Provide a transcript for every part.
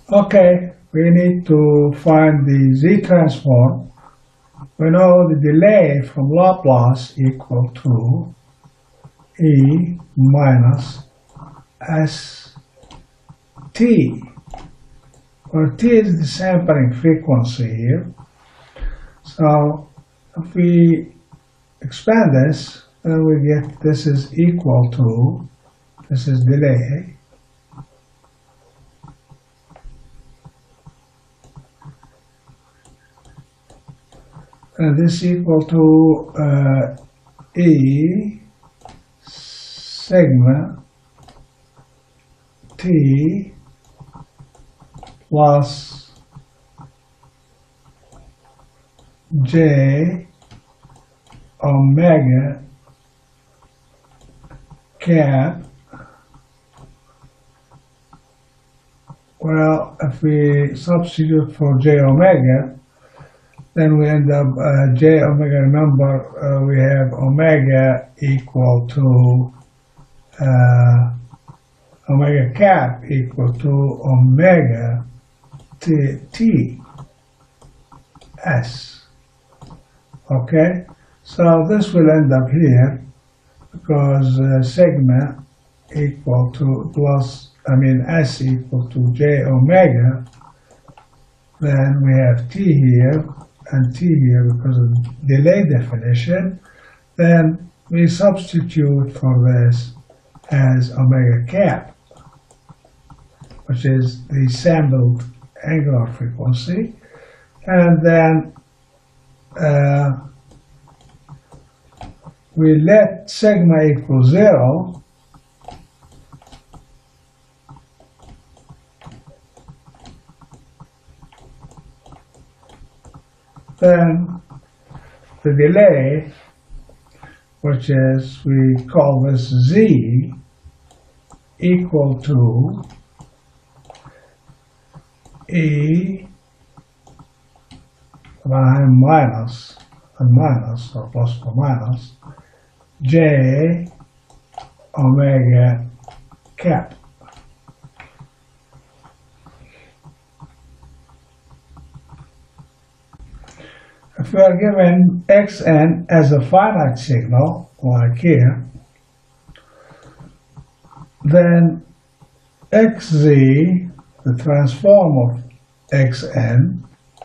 Okay, we need to find the Z transform. We know the delay from Laplace equal to E minus ST, where T is the sampling frequency here. So if we expand this, then we get this is equal to, this is delay, and this equal to E sigma T plus J omega cap. Well, if we substitute for J omega, then we end up J omega, remember we have omega equal to omega cap equal to omega T S. Okay, so this will end up here because sigma equal to S equal to J omega. Then we have T here and T here because of delay definition. Then we substitute for this as omega cap, which is the sampled angular frequency. And then we let sigma equal 0. Then the delay, which is, we call this Z, equal to E minus or plus or minus J omega cap. If we are given xn as a finite signal, like here, then xz, the transform of xn,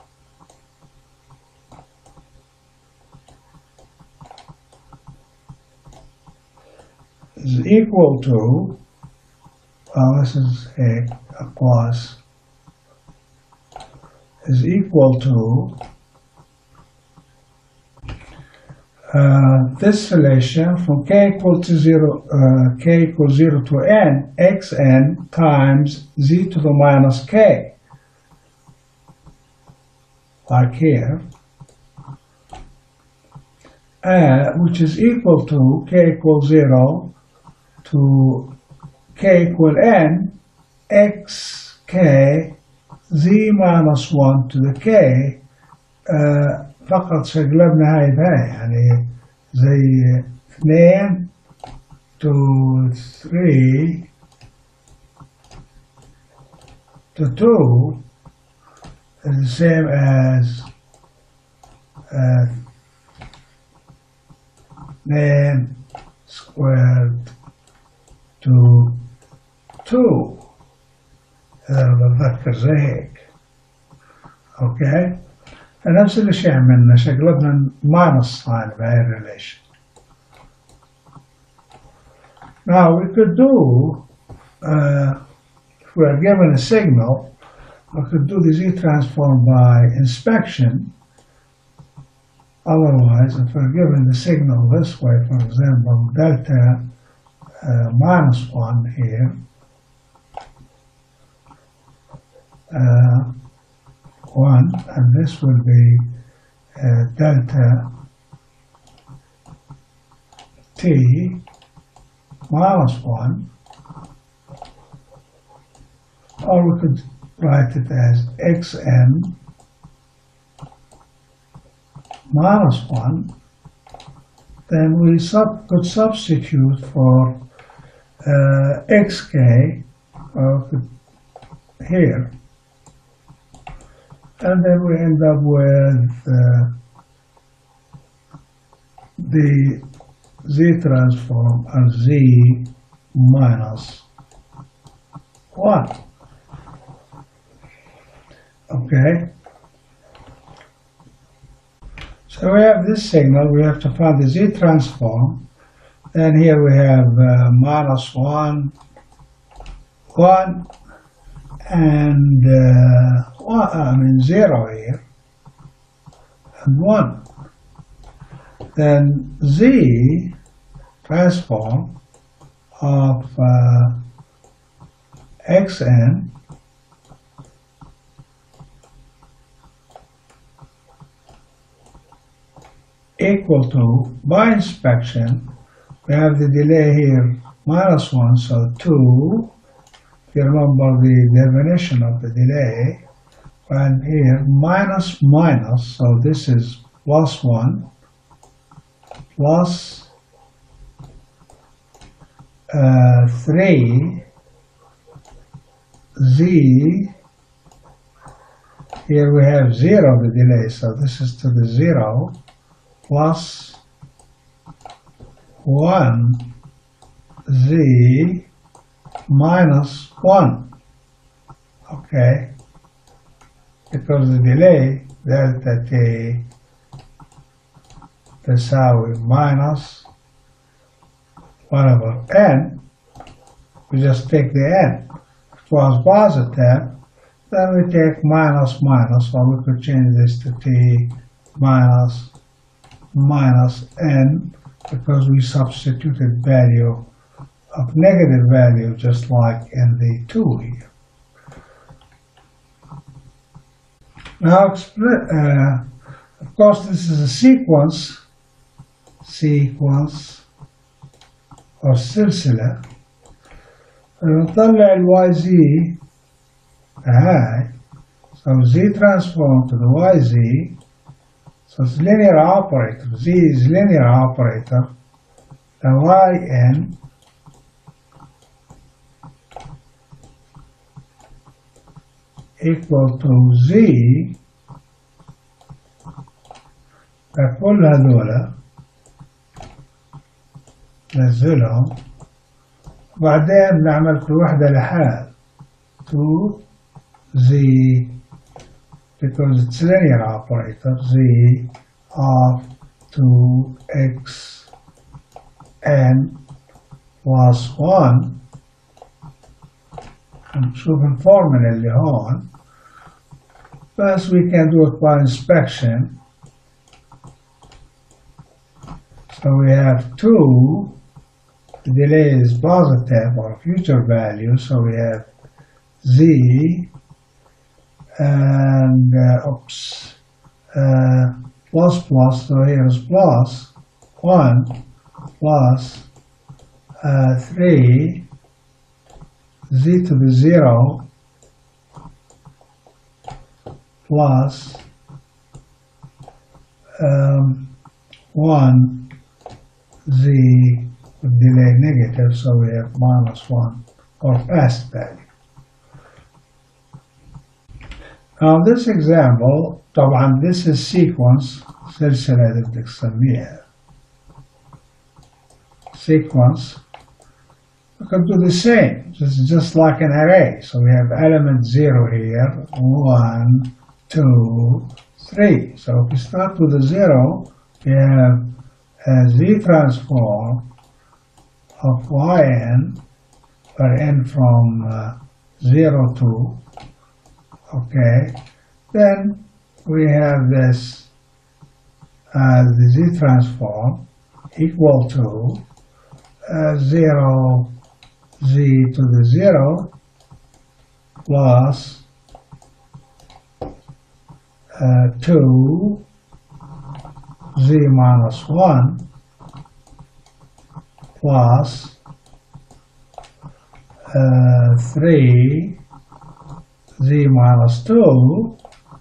is equal to, this is a plus, is equal to this relation from k equals 0 to n, xn times z to the minus k, like here, which is equal to k equals 0 to k equal n, xk z minus 1 to the k. فقط شقلبنا هاي بهاي، يعني زي 2 to 3 to 2 is the same as 2 squared to 2. إذا بتذكر زي هيك. أوكي؟ نفس الشيء عملنا، شقلبنا minus sign بهاي relation. Now we could do, if we are given a signal, we could do the Z transform by inspection. Otherwise, if we're given the signal this way, for example, delta minus 1 here, 1, and this will be delta t minus 1, or we could write it as xn minus 1. Then we could substitute for xk here. And then we end up with the Z transform as Z minus 1. Okay? So we have this signal, we have to find the Z transform. Then here we have minus 1, 1, and 0 here, and 1. Then Z transform of Xn equal to, by inspection, we have the delay here minus 1, so 2. If you remember the definition of the delay, and here minus minus, so this is plus 1, plus 3 Z, here we have 0 the delay, so this is to the 0, plus 1 Z minus 1, okay, because the delay delta T تساوي minus whatever n, we just take the n. If it was positive, then we take minus minus, or we could change this to T minus n, because we substituted value of negative value just like in the 2 here. Now, of course, this is a sequence or سلسلة. نطلع ال YZ هاي, so Z transform to the YZ, so it's linear operator, Z is linear operator, the Yn equal to Z, فكل هذولا ننزلهم وبعدين نعمل كل واحدة لحال 2 Z, because it's linear operator, Z of 2x n plus 1. نشوف الفورمولا اللي هون, بس we can do it by inspection. So we have 2, the delay is positive or future value, so we have Z and plus plus, so here is plus 1 plus 3 Z to the 0 plus 1 Z with delay negative, so we have minus 1 or past value. Now this example, طبعا this is sequence, سلسلة اللي بدك تسميها. Sequence, we can do the same, just like an array. So we have element 0 here, 1, 2, 3. So if we start with a 0, we have a Z transform of Yn, where n from 0 to, okay. Then we have this, the Z transform equal to 0 Z to the 0 plus 2 Z minus 1 plus 3 Z minus 2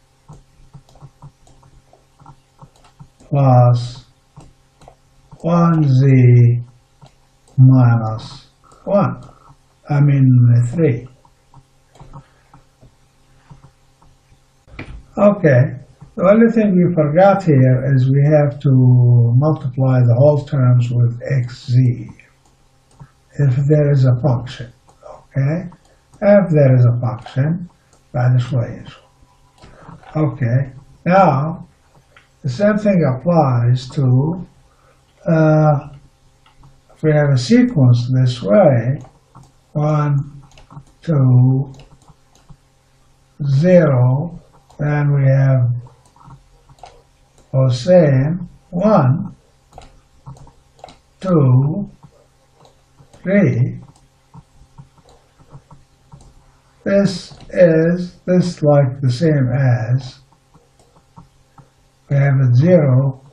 plus 1 Z minus 1, 3. Okay, the only thing we forgot here is we have to multiply the whole terms with xz if there is a function. Okay, if there is a function بعد شوية نشوف. Okay, now the same thing applies to if we have a sequence this way, 1, 2, 0, then we have Hossein 1, 2, 3. This like the same as we have a 0,